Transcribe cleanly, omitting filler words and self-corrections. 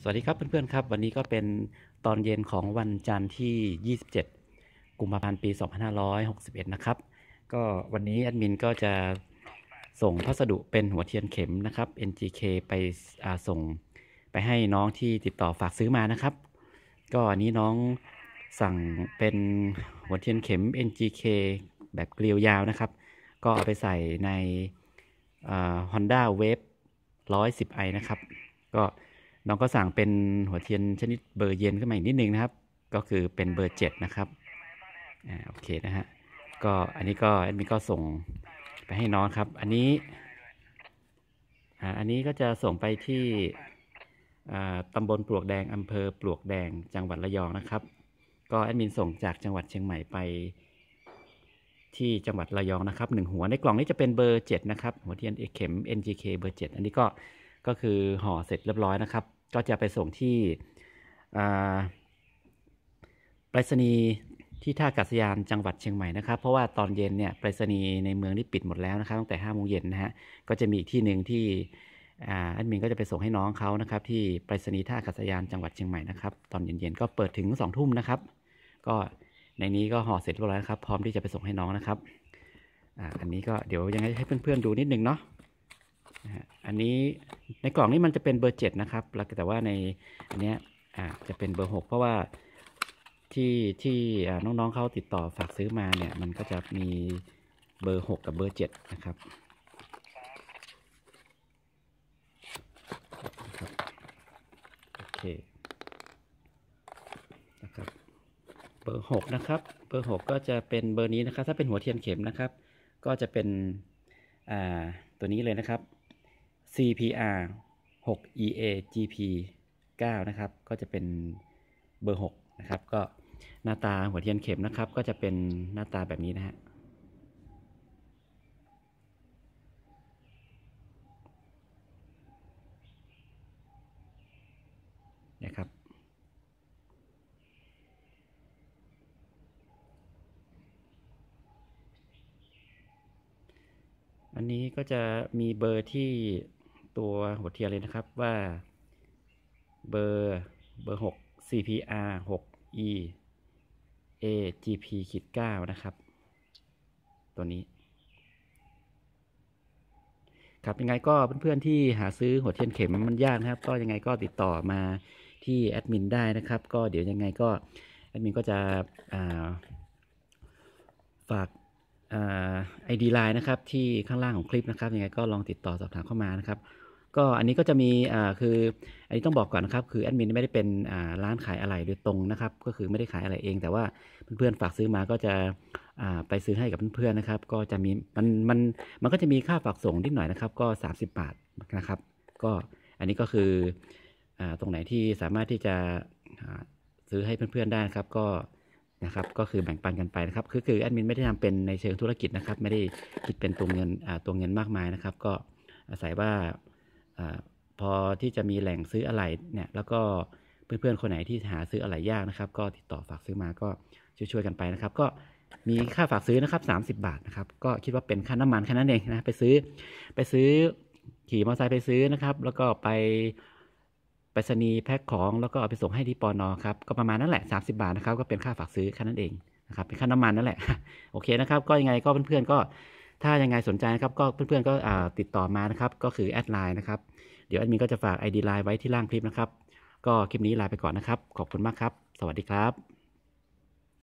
สวัสดีครับเพื่อนๆครับวันนี้ก็เป็นตอนเย็นของวันจันทร์ที่ 27 กุมภาพันธ์ ปี 2561 นะครับก็วันนี้แอดมินก็จะส่งพัสดุเป็นหัวเทียนเข็มนะครับ NGK ไปส่งไปให้น้องที่ติดต่อฝากซื้อมานะครับก็อันนี้น้องสั่งเป็นหัวเทียนเข็ม NGK แบบเกลียวยาวนะครับก็เอาไปใส่ในHonda Wave 110i นะครับก็น้องก็สั่งเป็นหัวเทียนชนิดเบอร์เย็นขึ้นมาอีกนิดนึงนะครับก็คือเป็นเบอร์7นะครับโอเคนะฮะก็อันนี้ก็แอดมินก็ส่งไปให้น้องครับอันนี้ก็จะส่งไปที่ตำบลปลวกแดงอำเภอปลวกแดงจังหวัดระยองนะครับก็แอดมินส่งจากจังหวัดเชียงใหม่ไปที่จังหวัดระยองนะครับ1หัวในกล่องนี้จะเป็นเบอร์7นะครับหัวเทียนเข็ม NGK เบอร์7อันนี้ก็คือห่อเสร็จเรียบร้อยนะครับก็จะไปส่งที่ไปรษณีย์ที่ท่าอากาศยานจังหวัดเชียงใหม่นะครับเพราะว่าตอนเย็นเนี่ยไปรษณีย์ในเมืองนี่ปิดหมดแล้วนะครับตั้งแต่5 โมงเย็นนะฮะก็จะมีอีกที่หนึ่งที่แอดมินก็จะไปส่งให้น้องเขานะครับที่ไปรษณีย์ท่าอากาศยานจังหวัดเชียงใหม่นะครับตอนเย็นๆก็เปิดถึง2 ทุ่มนะครับก็ในนี้ก็ห่อเสร็จเรียบร้อยแล้วครับพร้อมที่จะไปส่งให้น้องนะครับอันนี้ก็เดี๋ยวยังไงให้เพื่อนๆดูนิดนึงเนาะอันนี้ในกล่องนี้มันจะเป็นเบอร์7นะครับแต่ว่าในอันนี้จะเป็นเบอร์6เพราะว่าที่น้องๆเขาติดต่อฝากซื้อมาเนี่ยมันก็จะมีเบอร์6กับเบอร์7นะครับโอเคนะครับเบอร์6นะครับเบอร์6ก็จะเป็นเบอร์นี้นะครับถ้าเป็นหัวเทียนเข็มนะครับก็จะเป็นตัวนี้เลยนะครับ CPR 6 EA GP 9นะครับก็จะเป็นเบอร์6นะครับก็หน้าตาหัวเทียนเข็มนะครับก็จะเป็นหน้าตาแบบนี้นะฮะนะครับอันนี้ก็จะมีเบอร์ที่ตัวหัวเทียนเลยนะครับว่าเบอร์6 CPR 6 E A GP 9นะครับตัวนี้ครับยังไงก็เพื่อนๆที่หาซื้อหัวเทียนเข็มมันยากนะครับก็ยังไงก็ติดต่อมาที่แอดมินได้นะครับก็เดี๋ยวยังไงก็แอดมินก็จะฝากID Line นะครับที่ข้างล่างของคลิปนะครับยังไงก็ลองติดต่อสอบถามเข้ามานะครับก็อันนี้ก็จะมีคืออันนี้ต้องบอกก่อนนะครับคือแอดมินไม่ได้เป็นร้านขายอะไหล่โดยตรงนะครับก็คือไม่ได้ขายอะไรเองแต่ว่าเพื่อนๆฝากซื้อมาก็จะไปซื้อให้กับเพื่อนๆนะครับก็จะมีมันก็จะมีค่าฝากส่งนิดหน่อยนะครับก็30 บาทนะครับก็อันนี้ก็คือตรงไหนที่สามารถที่จะซื้อให้เพื่อนๆได้นะครับก็คือแบ่งปันกันไปนะครับคือแอดมินไม่ได้ทำเป็นในเชิงธุรกิจนะครับไม่ได้คิดเป็นตัวเงินมากมายนะครับก็อาศัยว่าพอที่จะมีแหล่งซื้ออะไหล่เนี่ยแล้วก็เพื่อนๆคนไหนที่หาซื้ออะไหล่ยากนะครับก็ติดต่อฝากซื้อมาก็ช่วยกันไปนะครับก็มีค่าฝากซื้อนะครับ30 บาทนะครับก็คิดว่าเป็นค่าน้ำมันแค่นั้นเองนะไปซื้อขี่มอเตอร์ไซค์ไปซื้อนะครับแล้วก็ไปรษณีย์แพ็คของแล้วก็เอาไปส่งให้ที่ปน.ครับก็ประมาณนั้นแหละ30 บาทนะครับก็เป็นค่าฝากซื้อแค่นั้นเองนะครับเป็นค่าน้ำมันนั่นแหละโอเคนะครับก็ยังไงก็เพื่อนๆก็ถ้ายังไงสนใจนะครับก็เพื่อนๆก็ติดต่อมานะครับก็คือแอดไลน์นะครับเดี๋ยวแอดมินก็จะฝาก ID Line ไว้ที่ล่างคลิปนะครับก็คลิปนี้ลาไปก่อนนะครับขอบคุณมากครับสวัสดีครับ